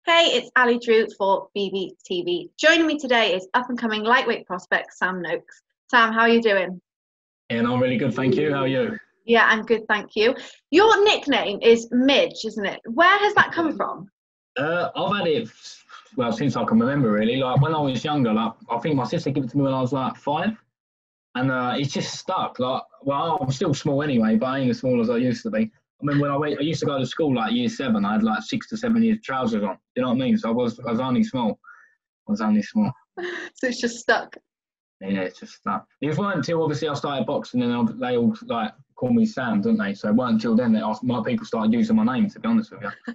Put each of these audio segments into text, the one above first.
Hey, it's Ali Drew for BBTV. Joining me today is up-and-coming lightweight prospect Sam Noakes. Sam, how are you doing? Yeah, no, I'm really good, thank you. How are you? Yeah, I'm good, thank you. Your nickname is Midge, isn't it? Where has that come from? I've had it well since I can remember, really. Like when I was younger, like I think my sister gave it to me when I was like 5, and it's just stuck. Like, well, I'm still small anyway, but I ain't as small as I used to be. I mean, I used to go to school like year 7. I had like 6 to 7 years trousers on. You know what I mean? So I was only small. I was only small. So it's just stuck. Yeah, it's just stuck. It wasn't until obviously I started boxing, and they all like call me Sam, don't they? So it wasn't until then that my people started using my name. To be honest with you.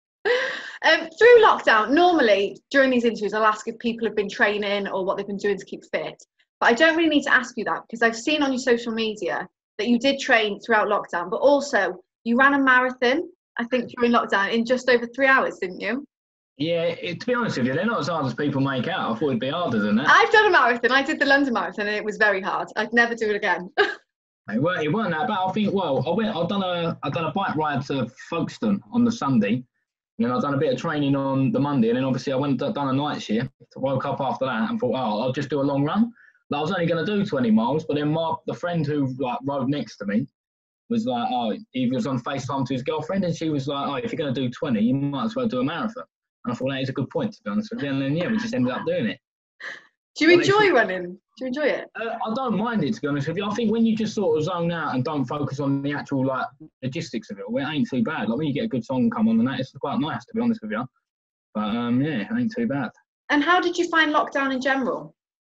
Through lockdown, normally during these interviews, I'll ask if people have been training or what they've been doing to keep fit. But I don't really need to ask you that because I've seen on your social media that you did train throughout lockdown, but also you ran a marathon, I think, during lockdown in just over 3 hours, didn't you? Yeah, to be honest with you, they're not as hard as people make out. I thought it'd be harder than that. I've done a marathon. I did the London Marathon and it was very hard. I'd never do it again. It weren't that bad. I think. Well, I done a bike ride to Folkestone on the Sunday, and then I've done a bit of training on the Monday, and then obviously I went and done a night shift. Woke up after that and thought, oh, I'll just do a long run. Like, I was only going to do 20 miles, but then the friend who like rode next to me was like, oh, he was on FaceTime to his girlfriend, and she was like, oh, if you're going to do 20, you might as well do a marathon. And I thought that is a good point, to be honest with you. And then yeah, we just ended up doing it. Do you enjoy running? Do you enjoy it? I don't mind it, to be honest with you. I think when you just sort of zone out and don't focus on the actual like logistics of it, well, it ain't too bad. Like when you get a good song come on and that, it's quite nice, to be honest with you. But yeah, it ain't too bad. And how did you find lockdown in general?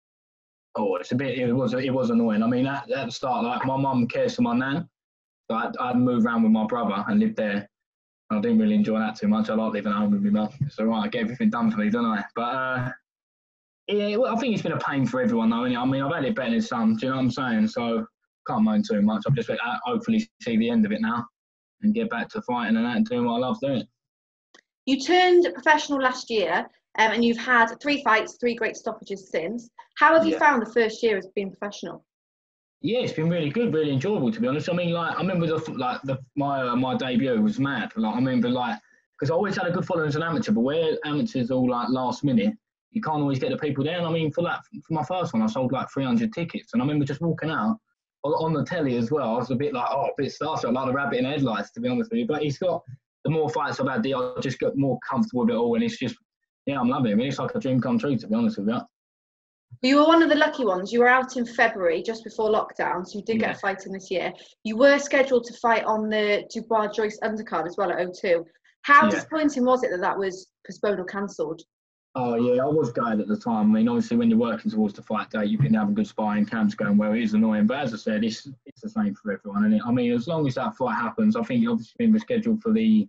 Oh, it was annoying. I mean, at the start, like my mum cares for my nan, so I'd moved around with my brother and lived there. I didn't really enjoy that too much. I like living at home with my mum. It's all right. I get everything done for me, don't I? But yeah, well, I think it's been a pain for everyone, though. I mean, I've had it better than some. Do you know what I'm saying? So can't moan too much. I've just hopefully see the end of it now and get back to fighting and that and doing what I love doing. You turned professional last year, and you've had 3 fights, 3 great stoppages since. How have you Yeah. found the first year as being professional? Yeah, it's been really good, really enjoyable, to be honest. I mean, like I remember my debut was mad. Like I remember because I always had a good following as an amateur, but where amateurs all like last minute, you can't always get the people down. I mean, for my first one, I sold like 300 tickets, and I remember just walking out on the telly as well. I was a bit starstruck, like the rabbit in the headlights, to be honest with you. But he's got the more fights I've had, I just got more comfortable with it all, and it's just yeah, I'm loving it. It's like a dream come true, to be honest with you. You were one of the lucky ones. You were out in February, just before lockdown, so you did get a fight in this year. You were scheduled to fight on the Dubois Joyce undercard as well at O2. How disappointing was it that was postponed or cancelled? Oh yeah, I was gutted at the time. I mean, obviously, when you're working towards the fight date, you've been having good sparring, camps going well. It is annoying, but as I said, it's the same for everyone. And I mean, as long as that fight happens, I think it's obviously been rescheduled for the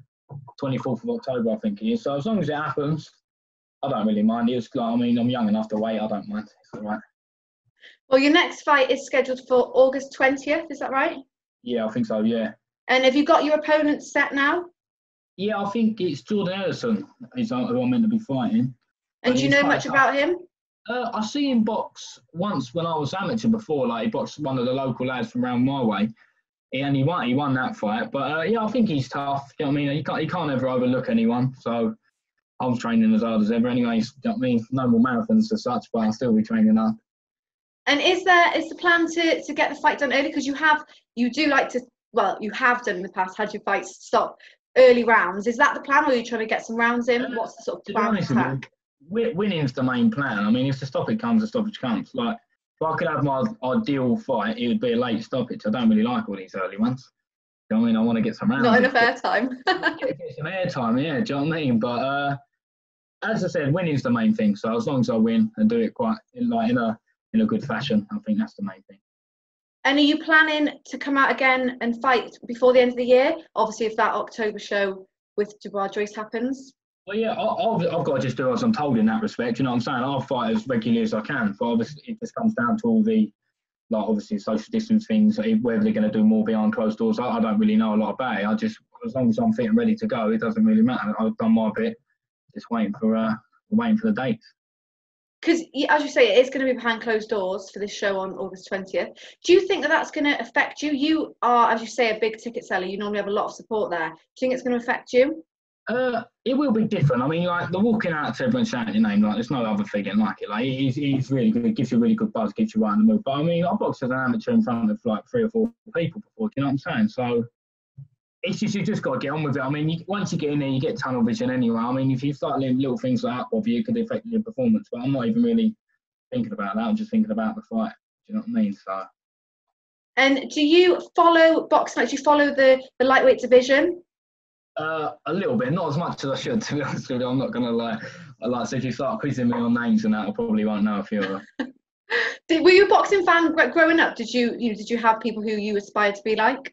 24th of October, I think it is. So as long as it happens, I don't really mind. It's like, I mean, I'm young enough to wait. I don't mind. It's all right. Well, your next fight is scheduled for August 20th. Is that right? Yeah, I think so. Yeah. And have you got your opponent set now? Yeah, I think it's Jordan Ellison who I'm meant to be fighting. And do you know much about him? I see him box once when I was amateur before. Like he boxed one of the local lads from around my way, and he won that fight. But yeah, I think he's tough. You know what I mean? He can't ever overlook anyone. So I was training as hard as ever. Anyways, you know what I mean? No more marathons as such, but I'll still be training hard. And is the plan to get the fight done early? Because you have done in the past, had your fights stop early rounds. Is that the plan, or are you trying to get some rounds in? What's the sort of plan? Winning's the main plan. I mean, if the stoppage comes, the stoppage comes. Like, if I could have my ideal fight, it would be a late stoppage. I don't really like all these early ones. You know what I mean? I want to get some rounds. Not enough airtime. Get some airtime, yeah. Do you know what I mean? But as I said, winning's the main thing. So as long as I win and do it quite in a good fashion, I think that's the main thing. And are you planning to come out again and fight before the end of the year? Obviously, if that October show with Dubois Joyce happens. Well, yeah, I've got to just do as I'm told in that respect. You know what I'm saying? I'll fight as regularly as I can. But obviously, it just comes down to all the, like, obviously, social distance things, whether they're going to do more behind closed doors. I don't really know a lot about it. As long as I'm fit and ready to go, it doesn't really matter. I've done my bit, just waiting for the dates. Because, as you say, it is going to be behind closed doors for this show on August 20th. Do you think that that's going to affect you? You are, as you say, a big ticket seller. You normally have a lot of support there. Do you think it's going to affect you? It will be different. I mean, like the walking out to everyone shouting your name, like there's no other feeling like it. Like he's really good. It gives you a really good buzz, gets you right in the mood. But I mean, I boxed as an amateur in front of like 3 or 4 people before. Do you know what I'm saying? So it's just you just got to get on with it. I mean, once you get in there, you get tunnel vision anyway. I mean, if you start letting little things like that bother you, it could affect your performance. But I'm not even really thinking about that. I'm just thinking about the fight. Do you know what I mean? So. And do you follow boxing? Like, do you follow the lightweight division? A little bit, not as much as I should, to be honest with you. I'm not gonna lie. So if you start quizzing me on names and that, I probably won't know a few of them. Were you a boxing fan growing up? Did you have people who you aspired to be like?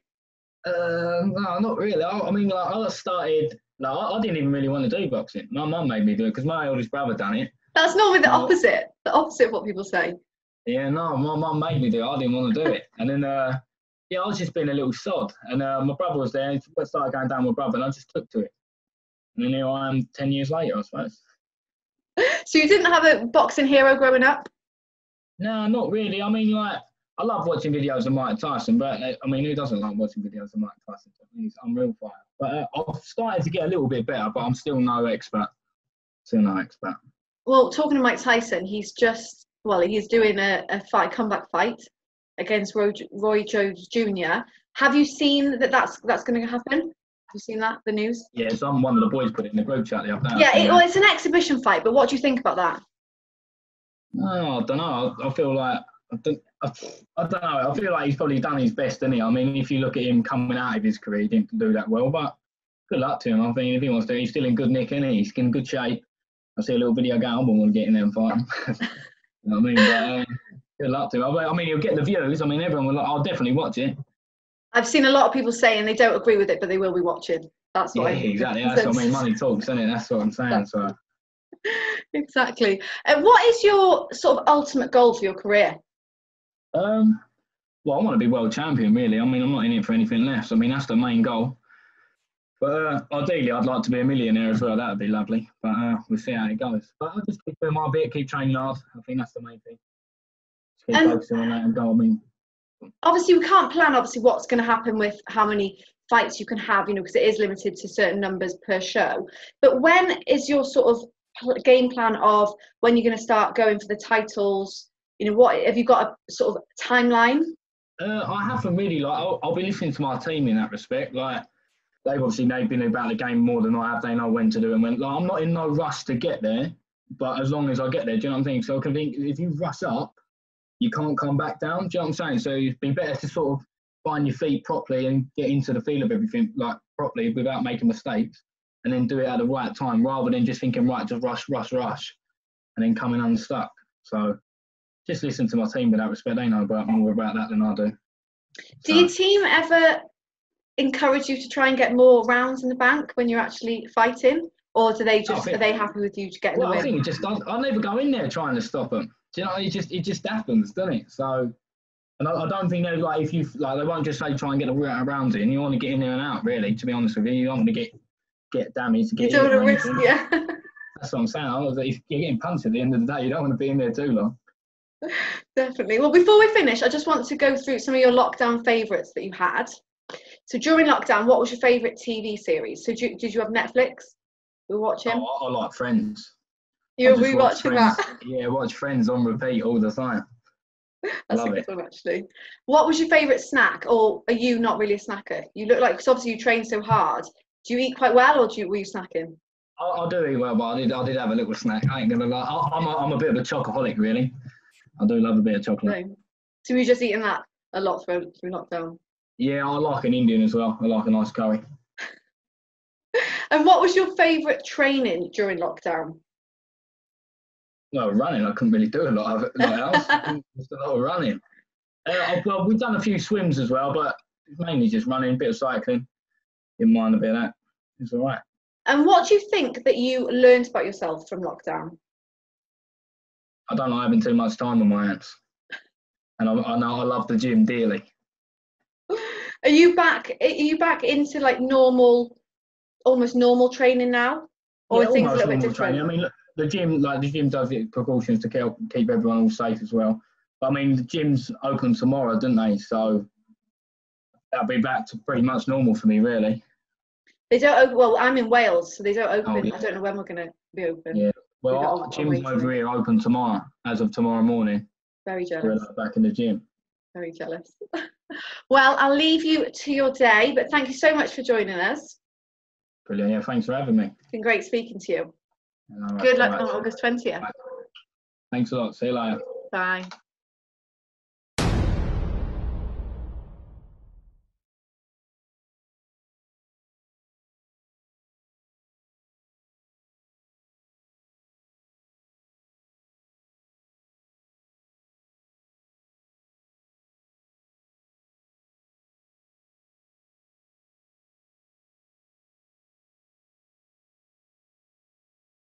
No, not really. I mean, like I started. Like, I didn't even really want to do boxing. My mum made me do it because my oldest brother done it. That's normally the opposite. The opposite of what people say. Yeah, no, my mum made me do it. I didn't want to do it, and then yeah, I was just being a little sod, and my brother was there. And I started going down with my brother, and I just took to it. And then here I am 10 years later, I suppose. So you didn't have a boxing hero growing up? No, not really. I mean, like, I love watching videos of Mike Tyson, but I mean, who doesn't like watching videos of Mike Tyson? He's an unreal fighter. But I've started to get a little bit better, but I'm still no expert. Well, talking to Mike Tyson, he's doing a comeback fight against Roy Jones Jr. Have you seen that's going to happen? Have you seen that, the news? Yeah, one of the boys put it in the group chat the other day. Yeah, it's an exhibition fight, but what do you think about that? No, I don't know. I feel like I don't know. I feel like he's probably done his best, hasn't he? I mean, if you look at him coming out of his career, he didn't do that well, but good luck to him. I think if he wants to, he's still in good nick, isn't he? He's in good shape. I see a little video going, I want to get in there and fight him. You know what I mean? But good luck to him. I mean, he'll get the views. I mean, everyone will. I'll definitely watch it. I've seen a lot of people saying they don't agree with it, but they will be watching. That's what exactly. That's what I mean. Money talks, isn't it? That's what I'm saying. So. Exactly. What is your sort of ultimate goal for your career? Well, I want to be world champion, really. I mean, I'm not in it for anything less. I mean, that's the main goal. But ideally, I'd like to be a millionaire as well. That would be lovely. But we'll see how it goes. But I'll just keep doing my bit, keep training hard. I think that's the main thing. Just keep focusing on that and go. I mean, obviously, we can't plan what's going to happen with how many fights you can have, because it is limited to certain numbers per show. But when is your sort of game plan of when you're going to start going for the titles? What have you got a sort of timeline? I haven't really. I'll be listening to my team in that respect. Like, they've been about the game more than I have. They know when to do it. Like, I'm not in no rush to get there, but as long as I get there, do you know what I'm saying? So I can think if you rush up, you can't come back down. Do you know what I'm saying? So it'd be better to sort of find your feet properly and get into the feel of everything like properly without making mistakes, and then do it at the right time rather than just thinking, right, just rush, and then coming unstuck. So just listen to my team with that respect. They know more about that than I do. Do your team ever encourage you to try and get more rounds in the bank when you're actually fighting, or are they happy with you to get in the win? I think it just does. I never go in there trying to stop them. Do you know? It just happens, doesn't it? So, and I don't think they they won't just say try and get a round in. You want to get in there and out, really. To be honest with you, you don't want to get damaged. You don't want to risk, yeah. That's what I'm saying. If you're getting punched at the end of the day, you don't want to be in there too long. Definitely. Well, before we finish, I just want to go through some of your lockdown favourites that you had. So during lockdown, what was your favourite TV series? So did you have Netflix? We were watching? I like Friends. You were rewatching that? Yeah, watch Friends on repeat all the time. That's a good one, actually. What was your favourite snack, or are you not really a snacker? You look like, because obviously you train so hard. Do you eat quite well, or were you snacking? I do eat well, but I did have a little snack. I ain't gonna lie. I'm a bit of a chocoholic, really. I do love a bit of chocolate. No. So you're just eating that a lot through lockdown? Yeah, I like an Indian as well. I like a nice curry. And what was your favourite training during lockdown? Well, running. I couldn't really do a lot of it else. Just a lot of running. Well, we've done a few swims as well, but mainly just running, a bit of cycling. Didn't mind a bit of that. It's all right. And what do you think that you learned about yourself from lockdown? I don't like having too much time on my hands. And I know I love the gym dearly. Are you back into like almost normal training now? Or are things a little bit different? Training. I mean, look, the gym does the precautions to keep everyone all safe as well. But I mean, the gym's open tomorrow, didn't they? So that'll be back to pretty much normal for me, really. They don't open. Well, I'm in Wales, so they don't open. Oh, yeah. I don't know when we're going to be open. Yeah. Well, We've got our a gym's waiting over list. here open tomorrow, as of tomorrow morning. Very We're jealous. back in the gym. Very jealous. Well, I'll leave you to your day, but thank you so much for joining us. Brilliant. Yeah, thanks for having me. It's been great speaking to you. All right, Good luck right. on August 20th. Thanks a lot. See you later. Bye.